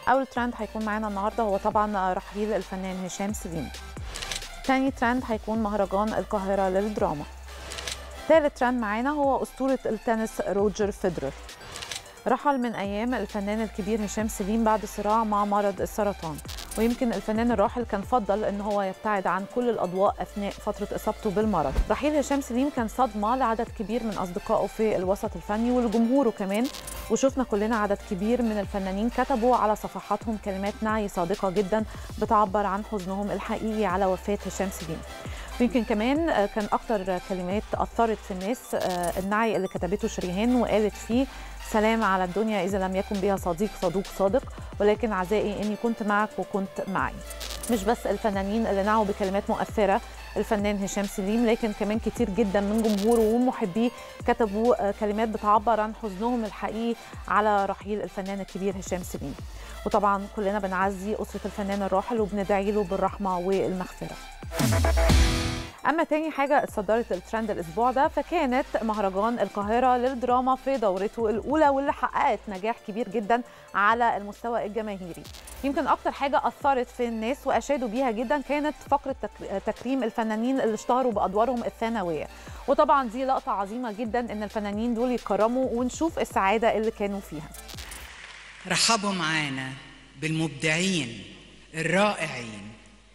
اول ترند هيكون معانا النهارده هو طبعا رحيل الفنان هشام سليم. تاني ترند هيكون مهرجان القاهره للدراما. ثالث ترند معانا هو اسطوره التنس روجر فيدرر. رحل من ايام الفنان الكبير هشام سليم بعد صراع مع مرض السرطان، ويمكن الفنان الراحل كان فضل ان هو يبتعد عن كل الاضواء اثناء فتره اصابته بالمرض. رحيل هشام سليم كان صدمه لعدد كبير من اصدقائه في الوسط الفني ولجمهوره كمان، وشفنا كلنا عدد كبير من الفنانين كتبوا على صفحاتهم كلمات نعي صادقه جدا بتعبر عن حزنهم الحقيقي على وفاه هشام سليم. ويمكن كمان كان اكتر كلمات اثرت في الناس النعي اللي كتبته شريهان، وقالت فيه: سلام على الدنيا إذا لم يكن بها صديق صدوق صادق، ولكن عزائي إني كنت معك وكنت معي. مش بس الفنانين اللي نعوا بكلمات مؤثرة الفنان هشام سليم، لكن كمان كتير جدا من جمهوره ومحبيه كتبوا كلمات بتعبر عن حزنهم الحقيقي على رحيل الفنان الكبير هشام سليم. وطبعا كلنا بنعزي أسرة الفنان الراحل وبندعي له بالرحمة والمغفرة. أما تاني حاجة اتصدرت الترند الأسبوع ده فكانت مهرجان القاهرة للدراما في دورته الأولى، واللي حققت نجاح كبير جدا على المستوى الجماهيري. يمكن أكتر حاجة أثرت في الناس وأشادوا بيها جدا كانت فقرة تكريم الفنانين اللي اشتهروا بأدوارهم الثانوية، وطبعا دي لقطة عظيمة جدا إن الفنانين دول يتكرموا ونشوف السعادة اللي كانوا فيها. رحبوا معانا بالمبدعين الرائعين.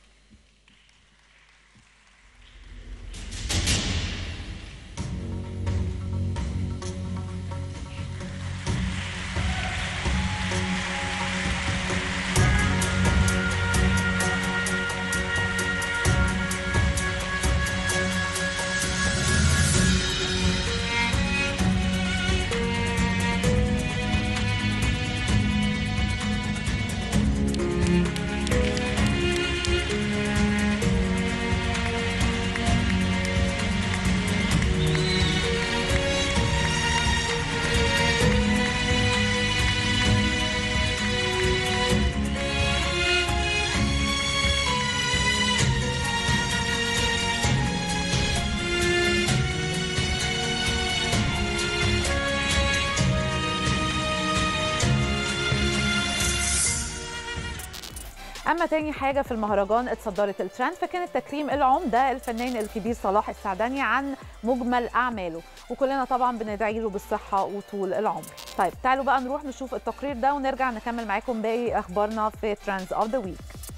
أما تاني حاجة في المهرجان اتصدرت الترند فكانت تكريم العمدة الفنان الكبير صلاح السعدني عن مجمل أعماله، وكلنا طبعا بندعي له بالصحة وطول العمر. طيب تعالوا بقى نروح نشوف التقرير ده ونرجع نكمل معاكم باقي أخبارنا في ترندز أوف ذا ويك.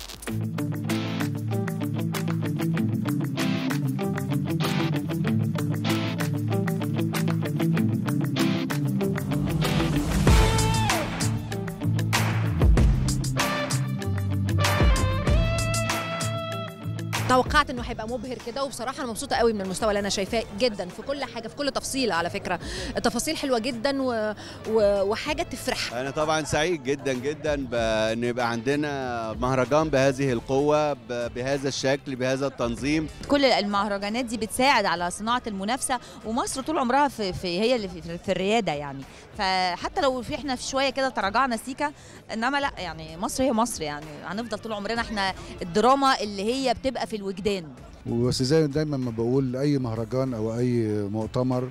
توقعت انه هيبقى مبهر كده، وبصراحه انا مبسوطه قوي من المستوى اللي انا شايفاه جدا في كل حاجه، في كل تفصيله. على فكره التفاصيل حلوه جدا وحاجه تفرح. انا طبعا سعيد جدا جدا بان يبقى عندنا مهرجان بهذه القوه بهذا الشكل بهذا التنظيم. كل المهرجانات دي بتساعد على صناعه المنافسه، ومصر طول عمرها هي اللي في الرياده يعني. فحتى لو احنا في شويه كده تراجعنا سيكا، انما لا يعني مصر هي مصر، يعني هنفضل طول عمرنا احنا الدراما اللي هي بتبقى في الوجدان. بس زي دايما ما بقول، اي مهرجان او اي مؤتمر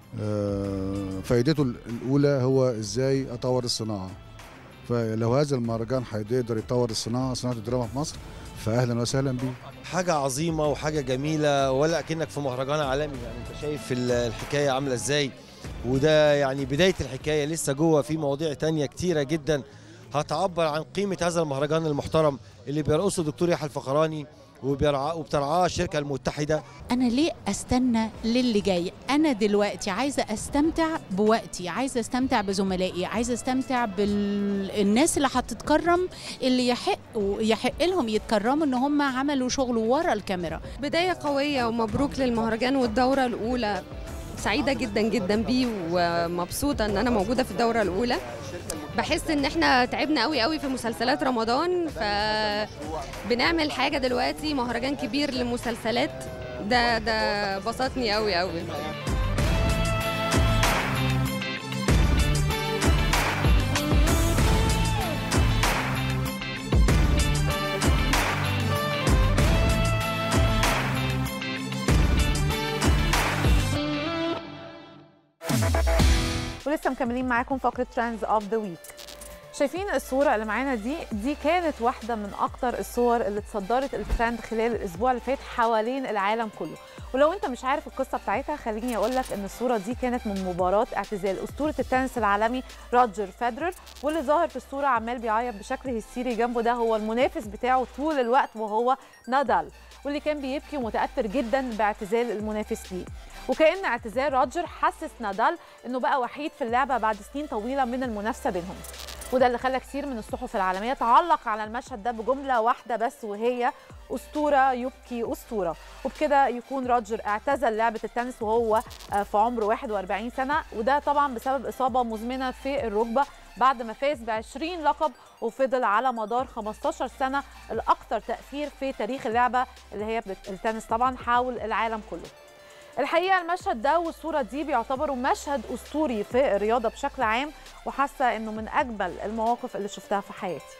فائدته الاولى هو ازاي اطور الصناعه. فلو هذا المهرجان هيقدر يطور صناعه الدراما في مصر فاهلا وسهلا بيه. حاجه عظيمه وحاجه جميله، ولا اكنك في مهرجان عالمي. يعني انت شايف الحكايه عامله ازاي، وده يعني بدايه الحكايه. لسه جوه في مواضيع تانية كتيره جدا هتعبر عن قيمه هذا المهرجان المحترم اللي بيرقصه الدكتور يحيى الفخراني وبترعاه الشركه المتحده. انا ليه استنى للي جاي؟ انا دلوقتي عايزه استمتع بوقتي، عايزه استمتع بزملائي، عايزه استمتع بالناس اللي هتتكرم، اللي يحق لهم يتكرموا ان هم عملوا شغل ورا الكاميرا. بدايه قويه ومبروك للمهرجان والدوره الاولى. سعيده جدا جدا بيه ومبسوطه ان انا موجوده في الدوره الاولى. بحس ان احنا تعبنا قوي قوي في مسلسلات رمضان، فبنعمل حاجه دلوقتي مهرجان كبير للمسلسلات. ده بسطني قوي قوي. ولسه مكملين معاكم فقرة ترندز اوف ذا ويك. شايفين الصورة اللي معانا دي كانت واحدة من أكتر الصور اللي اتصدرت الترند خلال الأسبوع اللي فات حوالين العالم كله. ولو أنت مش عارف القصة بتاعتها خليني أقول لك إن الصورة دي كانت من مباراة اعتزال أسطورة التنس العالمي روجر فيدرر، واللي ظاهر في الصورة عمال بيعيط بشكل هستيري جنبه ده هو المنافس بتاعه طول الوقت وهو نادال، واللي كان بيبكي ومتأثر جدا باعتزال المنافس ليه. وكأن اعتزال روجر حسس نادال إنه بقى وحيد في اللعبة بعد سنين طويلة من المنافسة بينهم، وده اللي خلى كثير من الصحف العالمية تعلق على المشهد ده بجملة واحدة بس، وهي أسطورة يبكي أسطورة. وبكده يكون روجر اعتزل لعبة التنس وهو في عمر 41 سنة، وده طبعا بسبب إصابة مزمنة في الركبة بعد ما فاز ب20 لقب وفضل على مدار 15 سنة الأكثر تأثير في تاريخ اللعبة اللي هي التنس طبعا حول العالم كله. الحقيقة المشهد ده والصورة دي بيعتبروا مشهد أسطوري في الرياضة بشكل عام، وحاسة إنه من أجمل المواقف اللي شفتها في حياتي.